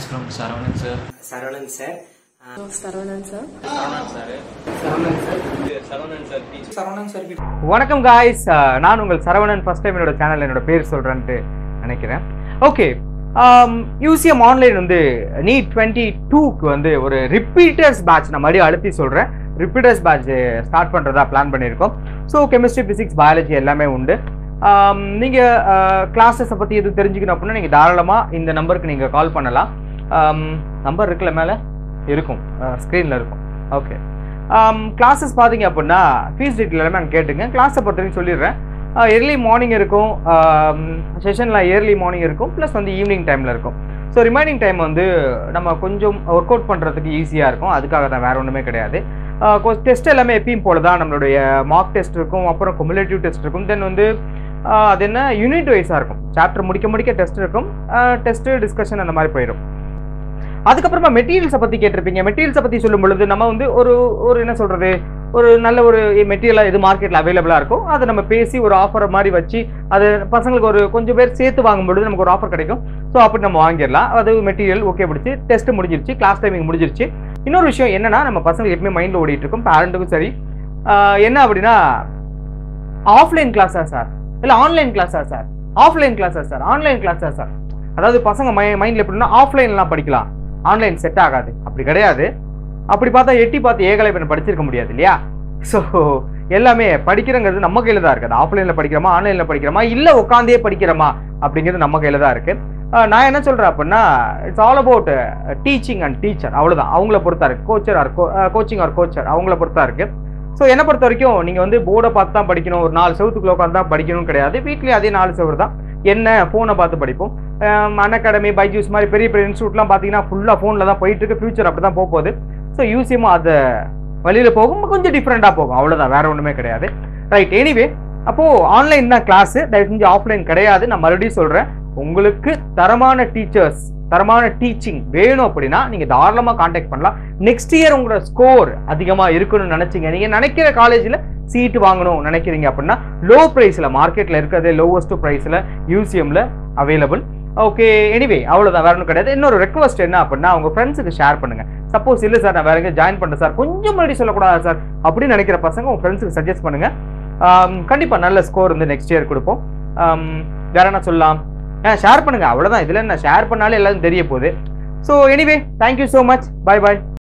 from Saravanan sir. Saravanan sir. Saravanan sir. Saravanan sir. Saravanan sir. Saravanan sir. Saravanan sir. வணக்கம் guys, நான் உங்கள் Saravanan. First time என்னோட சேனல்ல என்னோட பேர் சொல்றேன்னு நினைக்கிறேன். ஓகே, UcM ஆன்லைன் வந்து NEET 22க்கு வந்து ஒரு ரிப்பீட்டர்ஸ் பேட்ச் நான் மறுபடியும் அழுத்தி சொல்றேன். ரிப்பீட்டர்ஸ் பேட்ச் ஸ்டார்ட் பண்றதா பிளான் பண்ணியிருக்கோம். ஸோ கெமிஸ்ட்ரி, பிசிக்ஸ், பயாலஜி எல்லாமே உண்டு. நீங்கள் கிளாஸஸை பற்றி எதுவும் தெரிஞ்சுக்கணும் அப்படின்னா நீங்கள் தாராளமாக இந்த நம்பருக்கு நீங்கள் கால் பண்ணலாம். நம்பர் இருக்குல்ல, மேலே இருக்கும், ஸ்க்ரீனில் இருக்கும். ஓகே, கிளாஸஸ் பார்த்தீங்க அப்படின்னா ஃபீஸ் டீட்டெயில் எல்லாமே அங்கே கேட்டுங்க. கிளாஸை பொறுத்த வரைக்கும் சொல்லிடுறேன். ஏர்லி மார்னிங் இருக்கும், செஷனில் ஏர்லி மார்னிங் இருக்கும், ப்ளஸ் வந்து ஈவினிங் டைமில் இருக்கும். ஸோ ரிமைனிங் டைம் வந்து நம்ம கொஞ்சம் ஒர்க் அவுட் பண்ணுறதுக்கு ஈஸியாக இருக்கும். அதுக்காக தான், வேறு ஒன்றுமே கிடையாது. டெஸ்ட் எல்லாமே எப்பயும் போல தான். நம்மளுடைய மார்க் டெஸ்ட் இருக்கும், அப்புறம் குமுலேட்டிவ் டெஸ்ட் இருக்கும், தென் வந்து அது என்ன யூனிட் வைஸாக இருக்கும். சாப்டர் முடிக்க டெஸ்ட் இருக்கும், டெஸ்ட்டு டிஸ்கஷன் அந்த மாதிரி போயிடும். அதுக்கப்புறமா மெட்டீரியல்ஸை பற்றி கேட்டிருப்பீங்க. மெட்டீரியல்ஸை பற்றி சொல்லும் பொழுது நம்ம வந்து ஒரு என்ன சொல்கிறது, ஒரு நல்ல ஒரு மெட்டீரியலாக எது மார்க்கெட்டில் அவைலபிளாக இருக்கும் அதை நம்ம பேசி ஒரு ஆஃபர் மாதிரி வச்சு அது பசங்களுக்கு ஒரு கொஞ்சம் பேர் சேர்த்து வாங்கும்பொழுது நமக்கு ஒரு ஆஃபர் கிடைக்கும். ஸோ அப்படி நம்ம வாங்கிடலாம். அது மெட்டீரியல் ஓகே பிடிச்சி, டெஸ்ட் முடிஞ்சிருச்சு, கிளாஸ் டைமிங் முடிஞ்சிருச்சு. இன்னொரு விஷயம் என்னன்னா, நம்ம பசங்க எப்பவுமே மைண்டில் ஓடிட்டு இருக்கும், பேரண்ட்டுக்கும் சரி. என்ன அப்படின்னா, ஆஃப்லைன் கிளாஸா சார், இல்லை ஆன்லைன் கிளாஸா சார், ஆஃப்லைன் கிளாஸா சார், ஆன்லைன் கிளாஸா சார். அதாவது பசங்க மைண்டில் எப்படின்னா ஆஃப்லைன்லாம் படிக்கலாம், ஆன்லைன் செட் ஆகாது. அப்படி கிடையாது. அப்படி பார்த்தா எட்டி பார்த்து ஏகலை பண்ண படிச்சிருக்க முடியாது இல்லையா? ஸோ எல்லாமே படிக்கிறங்கிறது நம்ம கையில் தான் இருக்குது. ஆஃப்லைனில் படிக்கிறோமா, ஆன்லைனில் படிக்கிறோமா, இல்லை உட்காந்தே படிக்கிறோமா அப்படிங்கிறது நம்ம கையில் தான் இருக்குது. நான் என்ன சொல்கிறேன் அப்படின்னா, it's all about teaching and teacher, அவ்வளோதான். அவங்கள பொறுத்தா இருக்குது. கோச்சிங் ஆர் கோச்சர் அவங்கள பொறுத்தா இருக்குது. ஸோ என்னை பொறுத்த வரைக்கும் நீங்கள் வந்து போர்டை பார்த்து தான் படிக்கணும், ஒரு 4 செவத்துக்குள்ள உட்காந்து தான் படிக்கணும்னு கிடையாது. வீட்லேயே அதே 4 செவரு தான். என்ன ஃபோனை பார்த்து படிப்போம். அன்அகாடமி, பைஜூஸ் மாதிரி பெரிய பெரிய இன்ஸ்டியூட்லாம் பார்த்தீங்கன்னா ஃபுல்லாக ஃபோனில் தான் போயிட்டு இருக்கு. ஃபியூச்சர் அப்படி தான் போகுது. ஸோ UcM அதை வழியில் போகும், கொஞ்சம் டிஃப்ரெண்ட்டாக போகும், அவ்வளோதான், வேற ஒன்றுமே கிடையாது. ரைட், எனிவே அப்போது ஆன்லைன் தான் கிளாஸு, தயவு செஞ்சு ஆஃப்லைன் கிடையாது. நான் மறுபடியும் சொல்கிறேன், உங்களுக்கு தரமான டீச்சர்ஸ், தரமான டீச்சிங் வேணும் அப்படின்னா நீங்கள் தாராளமாக கான்டாக்ட் பண்ணலாம். நெக்ஸ்ட் இயர் உங்களோட ஸ்கோர் அதிகமாக இருக்கணும்னு நினச்சிங்க, நீங்கள் நினைக்கிற காலேஜில் சீட்டு வாங்கணும் நினைக்கிறீங்க அப்படின்னா லோ ப்ரைஸில், மார்க்கெட்டில் இருக்கிறது லோவஸ்ட் ப்ரைஸில் UcMல அவைலபிள். ஓகே, எனிவே அவ்வளோதான், வேற ஒன்றும் கிடையாது. இன்னொரு ரெக்வஸ்ட் என்ன அப்படின்னா, உங்கள் ஃப்ரெண்ட்ஸுக்கு ஷேர் பண்ணுங்கள். சப்போஸ் இல்லை சார் நான் வேற எங்கே ஜாயின் பண்ணுறேன் சார், கொஞ்சம் முன்னாடி சொல்லக்கூடாது சார் அப்படின்னு நினைக்கிற பசங்க உங்கள் ஃப்ரெண்ட்ஸுக்கு சஜஸ்ட் பண்ணுங்கள். கண்டிப்பாக நல்ல ஸ்கோர் வந்து நெக்ஸ்ட் இயர் கொடுப்போம். வேற என்ன சொல்லலாம், ஷேர் பண்ணுங்கள், அவ்வளோதான். இதில் என்ன ஷேர் பண்ணாலே எல்லாரும் தெரிய போகுது. So anyway, thank you so much, bye பாய்.